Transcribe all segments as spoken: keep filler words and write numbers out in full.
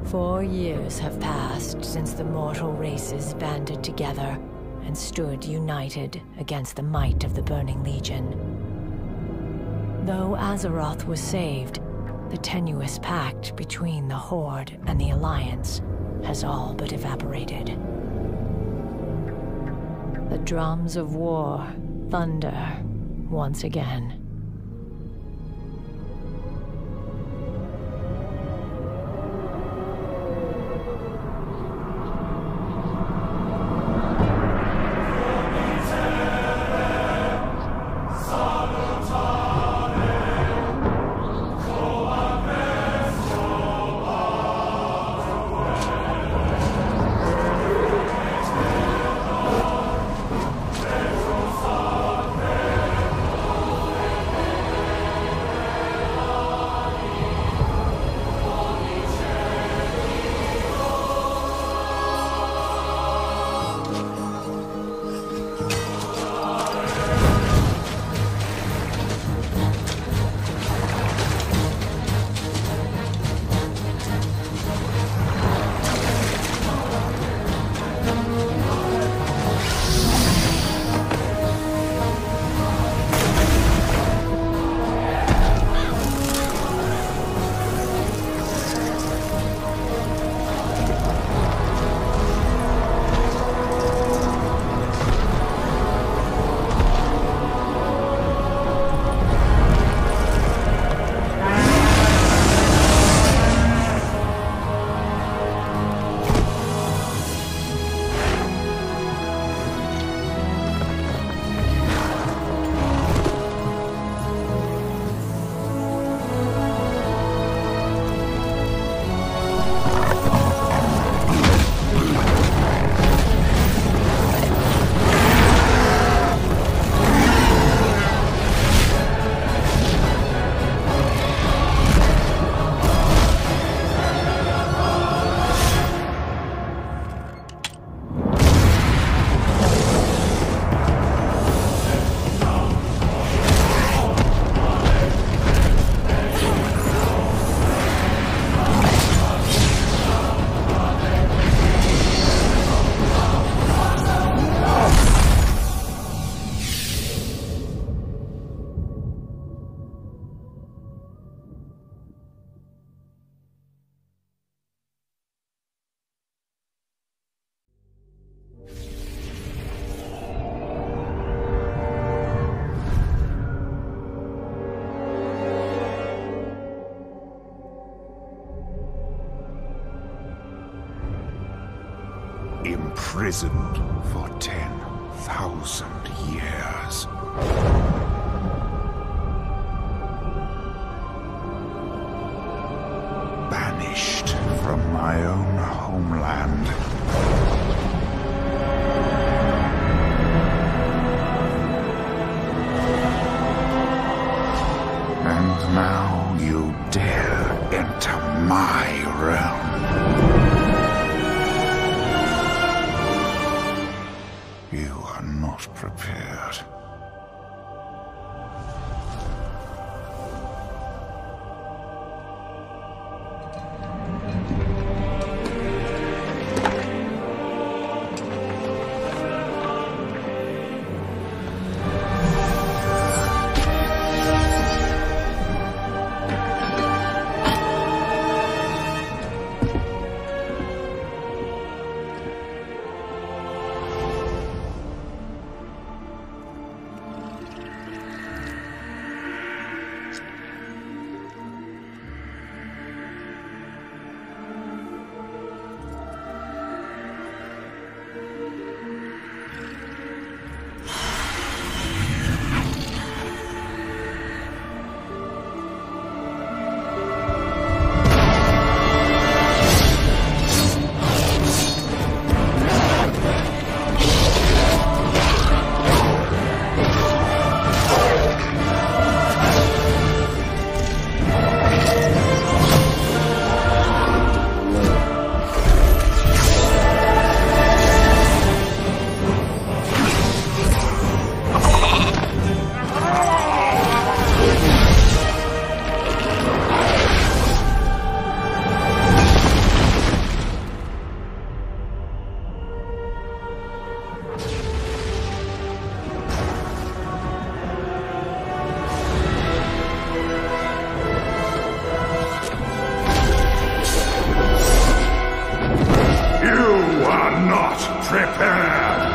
Four years have passed since the mortal races banded together and stood united against the might of the Burning Legion. Though Azeroth was saved, the tenuous pact between the Horde and the Alliance has all but evaporated. The drums of war thunder once again. Imprisoned for ten thousand years. Banished from my own homeland. And now you dare enter my realm. You are not prepared. prepared!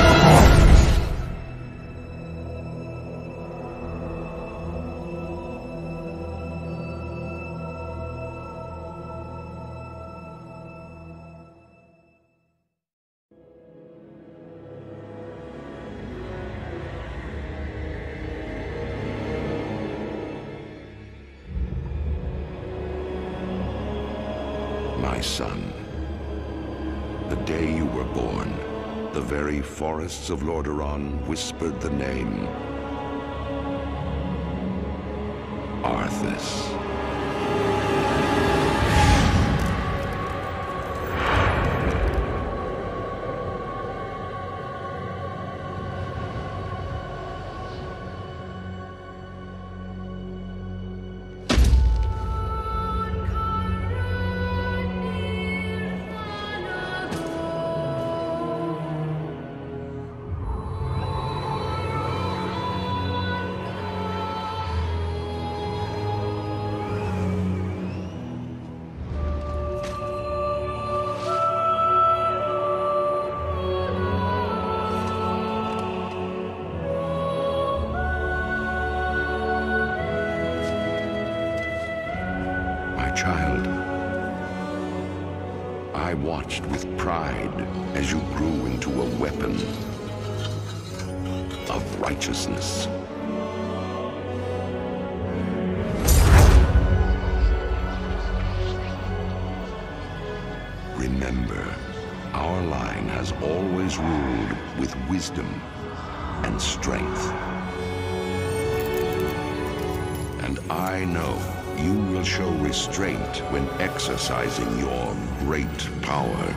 My son, the day you were born, the very forests of Lordaeron whispered the name Arthas. Child, I watched with pride as you grew into a weapon of righteousness. Remember, our line has always ruled with wisdom and strength. And I know you will show restraint when exercising your great power.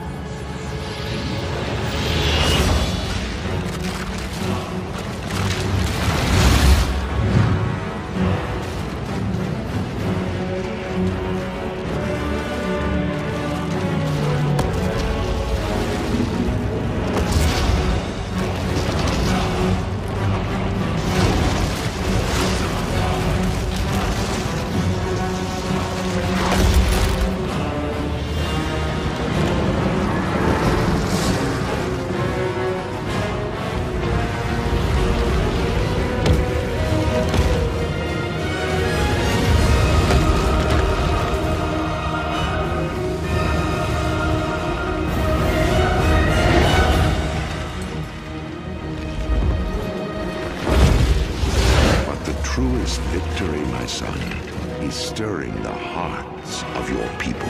Victory, my son, is stirring the hearts of your people.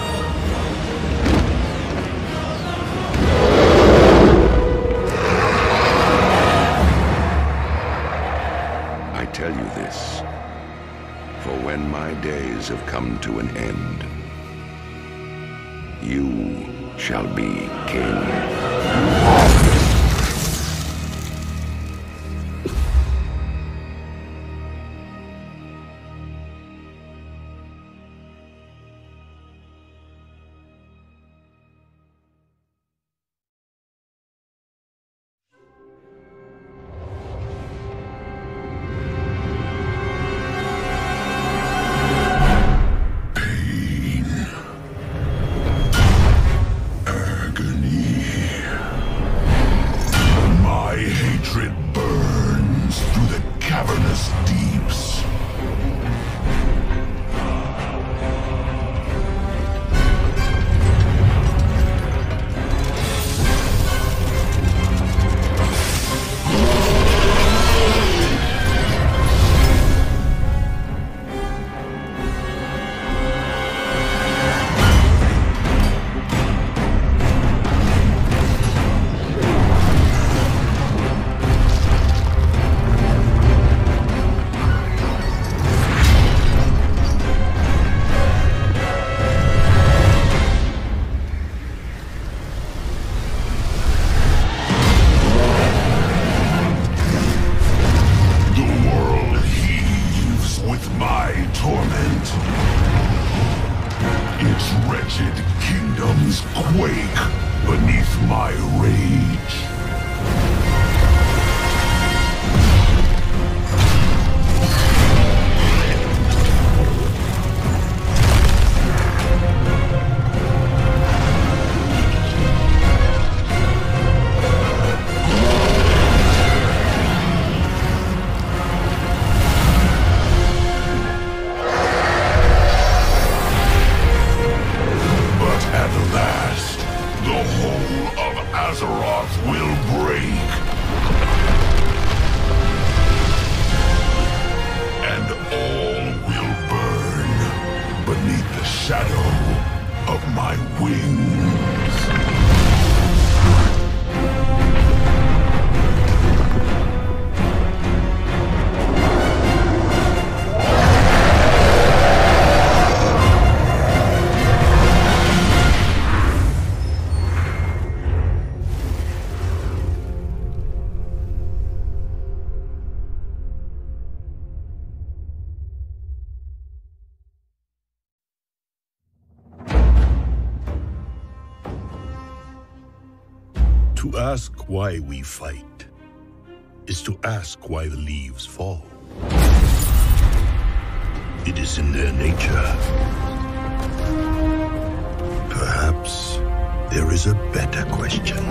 I tell you this, for when my days have come to an end, you shall be king. Azeroth will break. And all will burn beneath the shadow of my wings. To ask why we fight is to ask why the leaves fall. It is in their nature. Perhaps there is a better question.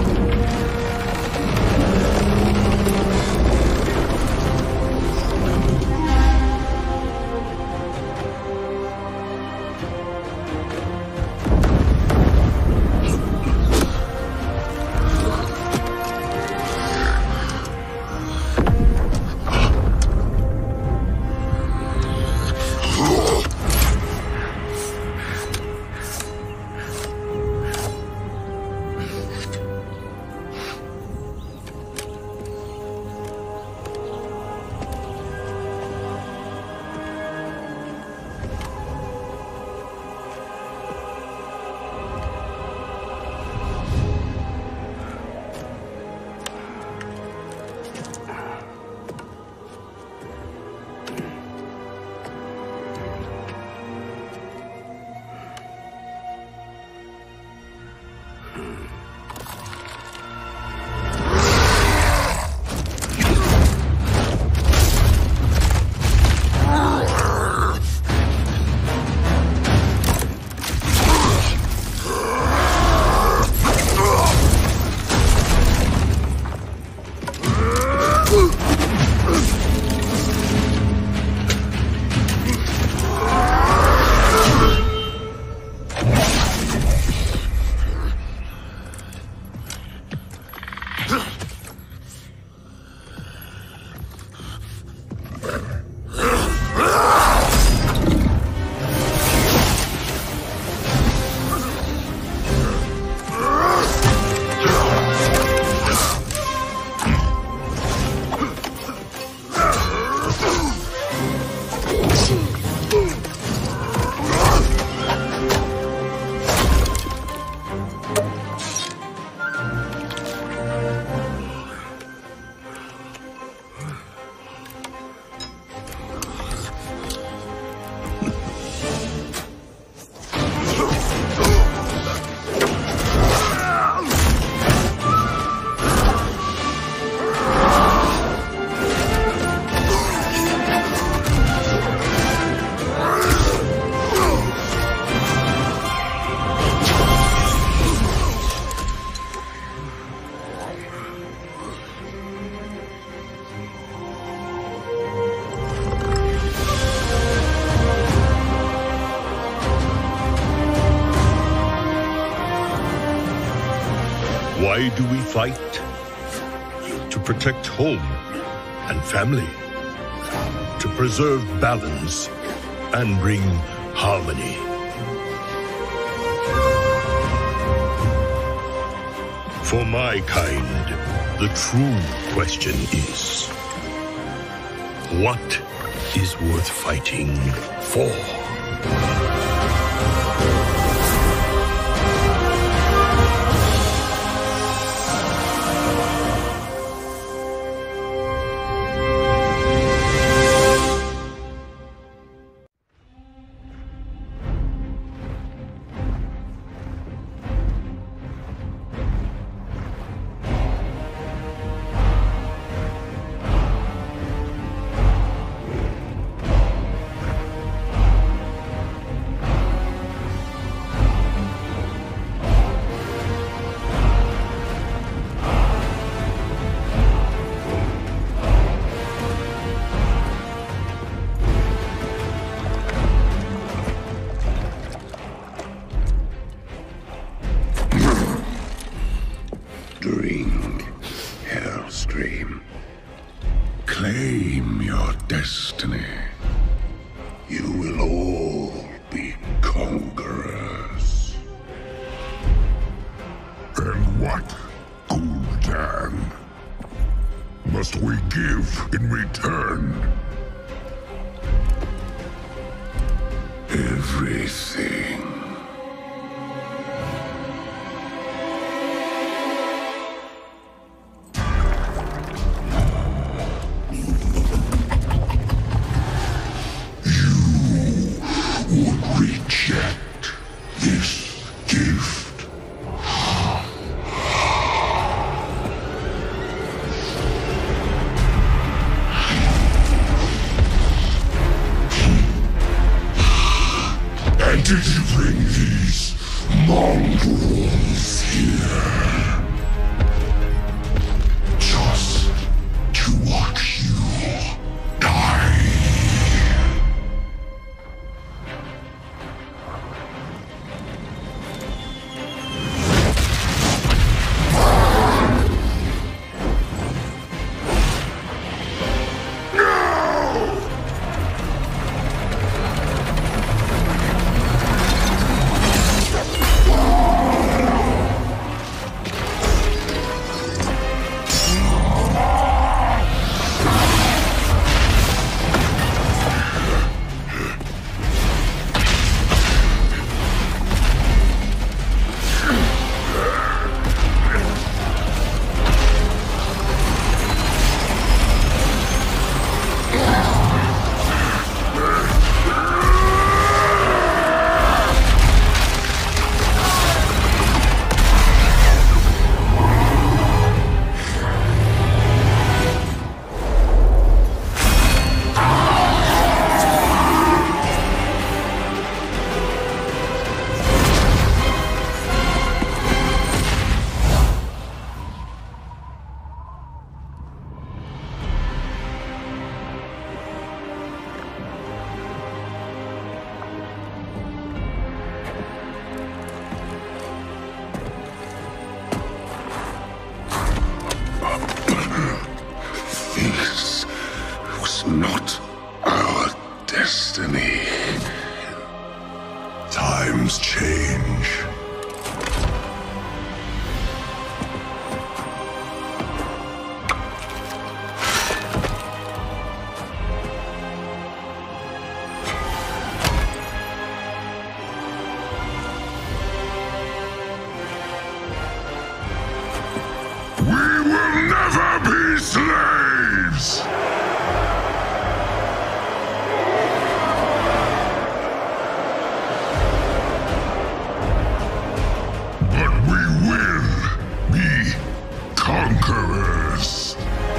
Why do we fight? To protect home and family. To preserve balance and bring harmony. For my kind, the true question is, what is worth fighting for? Drink, Hellscream. Claim your destiny. You will all be conquerors. And what, Gul'dan, must we give in return? Everything. Reject this gift. And did you bring these mongrels here just to watch you die? Not our destiny. Times change. We will never be slaves! Conquerors.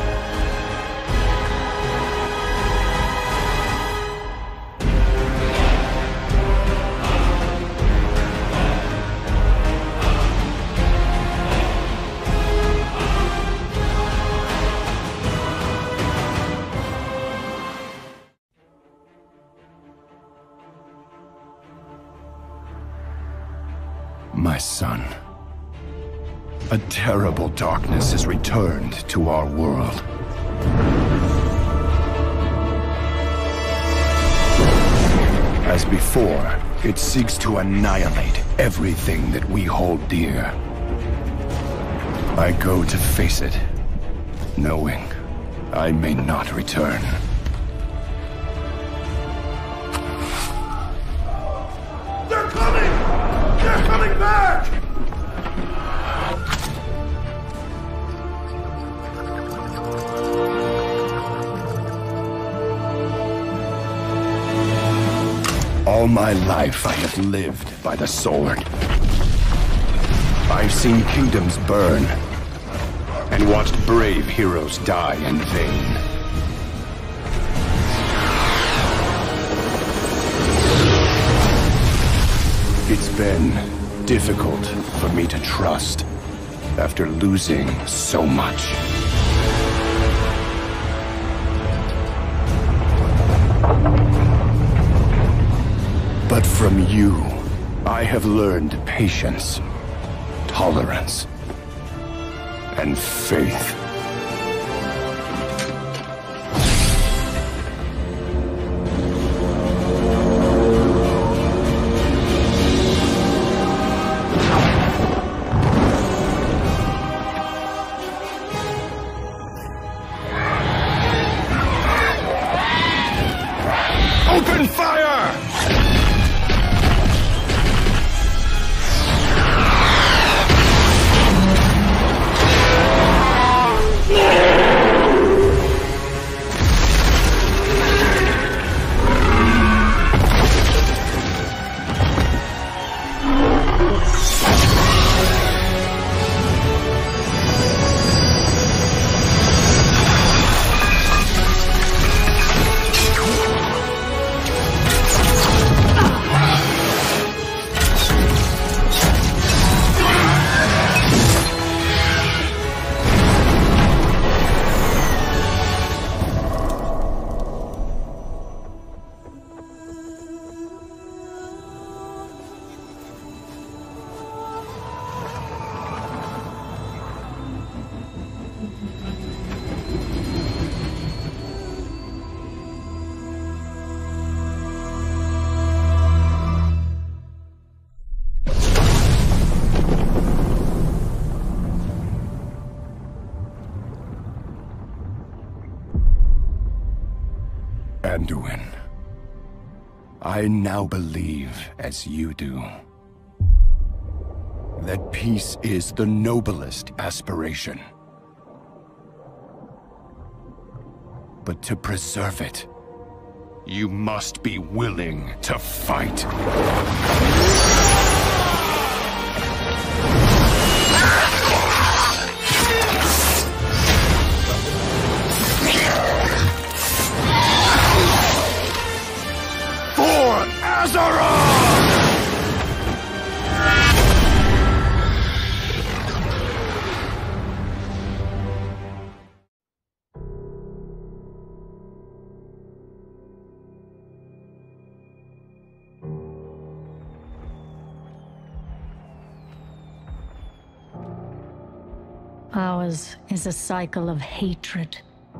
My son. A terrible darkness has returned to our world. As before, it seeks to annihilate everything that we hold dear. I go to face it, knowing I may not return. They're coming! They're coming back! All my life I have lived by the sword. I've seen kingdoms burn, and watched brave heroes die in vain. It's been difficult for me to trust after losing so much. But from you, I have learned patience, tolerance. and faith. Open fire! Anduin, I now believe, as you do, that peace is the noblest aspiration. But to preserve it, you must be willing to fight. Azeroth! Ours is a cycle of hatred.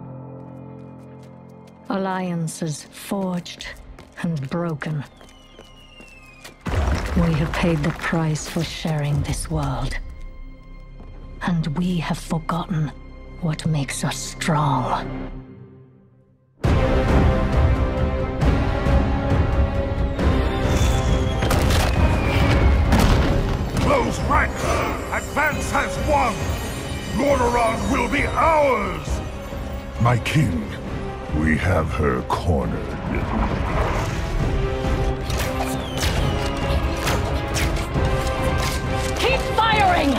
Alliances forged and broken. We have paid the price for sharing this world. And we have forgotten what makes us strong. Close ranks! Advance has won! Lordaeron will be ours! My king, we have her cornered. Keep firing!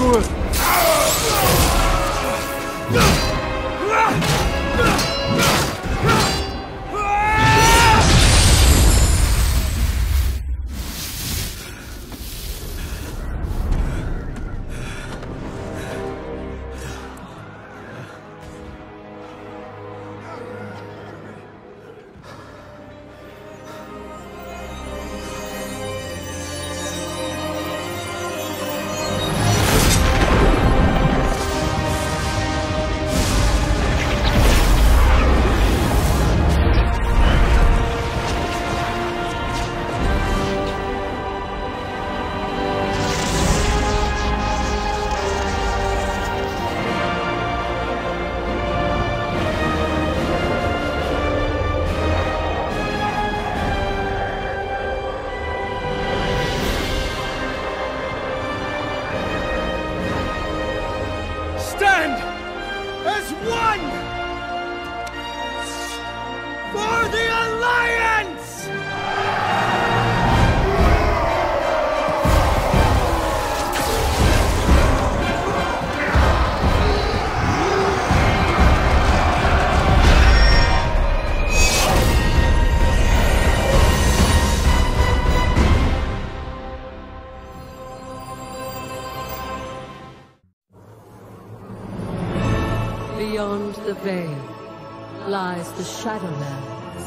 Beyond the veil lies the Shadowlands,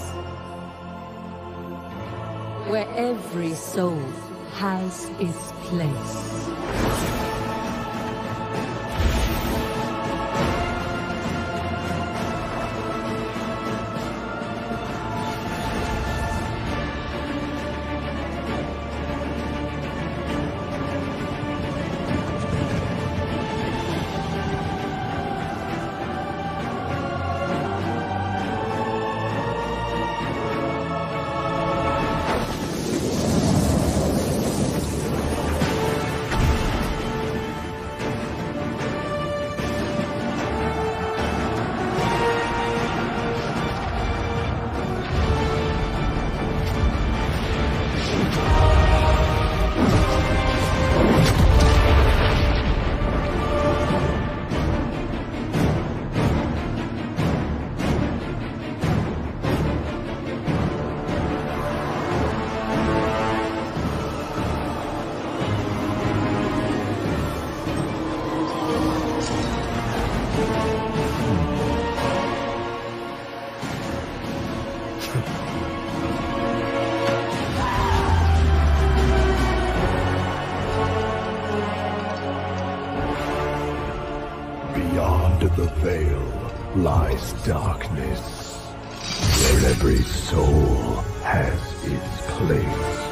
where every soul has its place. Beyond the veil lies darkness, where every soul has its place.